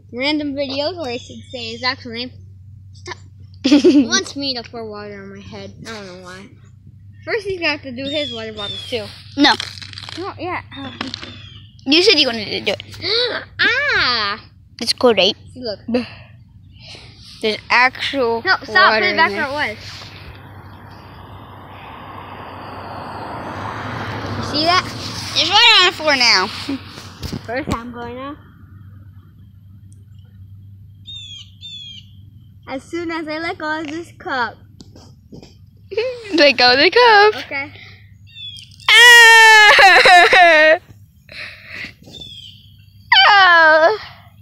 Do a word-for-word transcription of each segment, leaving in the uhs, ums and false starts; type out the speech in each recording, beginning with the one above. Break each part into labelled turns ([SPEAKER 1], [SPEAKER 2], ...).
[SPEAKER 1] random videos, or I should say his actual name. Stop. He wants me to pour water on my head. I don't know why. First, he's got to do his water bottle too.
[SPEAKER 2] No.
[SPEAKER 1] No, yeah. Oh.
[SPEAKER 2] You said you wanted to do it.
[SPEAKER 1] Ah!
[SPEAKER 2] It's cool, right?
[SPEAKER 1] See, look.
[SPEAKER 2] There's actual
[SPEAKER 1] No, stop.
[SPEAKER 2] water
[SPEAKER 1] Put it back
[SPEAKER 2] in
[SPEAKER 1] where
[SPEAKER 2] there.
[SPEAKER 1] it was. You see that?
[SPEAKER 2] It's right on the floor now.
[SPEAKER 1] First time going now. As soon as I let go of this cup.
[SPEAKER 2] Let go of the cup.
[SPEAKER 1] Okay.
[SPEAKER 2] Ah! Oh.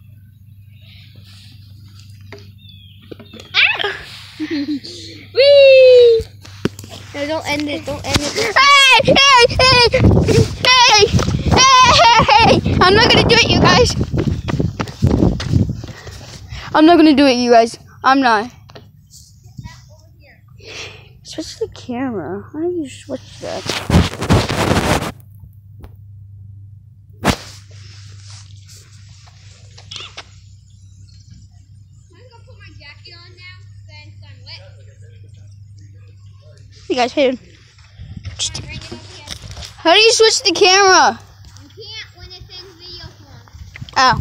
[SPEAKER 1] Whee! No, don't end it. Don't end it.
[SPEAKER 2] Hey! Hey! Hey! Hey! Hey! Hey! I'm not gonna do it, you guys. I'm not gonna do it, you guys. I'm not. Switch the camera. How do you switch that? Hey guys, hey. How do you switch the camera?
[SPEAKER 1] You can't when it's in video form.
[SPEAKER 2] Oh.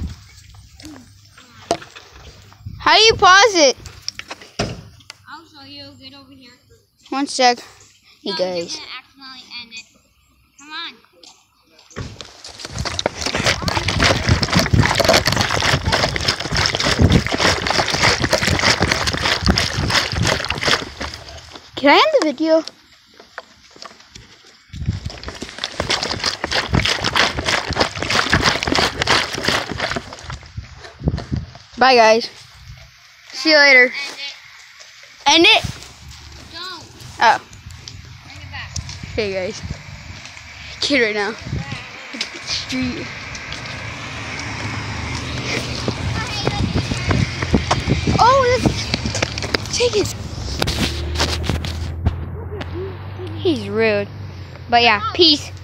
[SPEAKER 2] How do you pause it?
[SPEAKER 1] I'll show you. Get over here.
[SPEAKER 2] One sec. Hey
[SPEAKER 1] No,
[SPEAKER 2] guys.
[SPEAKER 1] you're gonna accidentally end it. Come on.
[SPEAKER 2] Can I end the video? Bye guys. See you later.
[SPEAKER 1] End it.
[SPEAKER 2] End it?
[SPEAKER 1] Don't.
[SPEAKER 2] Oh.
[SPEAKER 1] Bring it back.
[SPEAKER 2] Hey guys. Kid right now. Street. Oh, let's take it. He's rude. But yeah, peace.